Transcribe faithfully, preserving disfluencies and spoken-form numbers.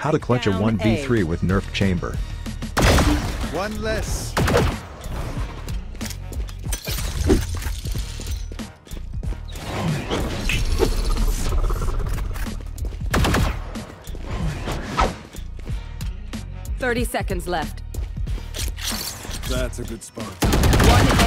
How to clutch a Down one v A. three with Nerfed chamber. One less. Thirty seconds left. That's a good spot. One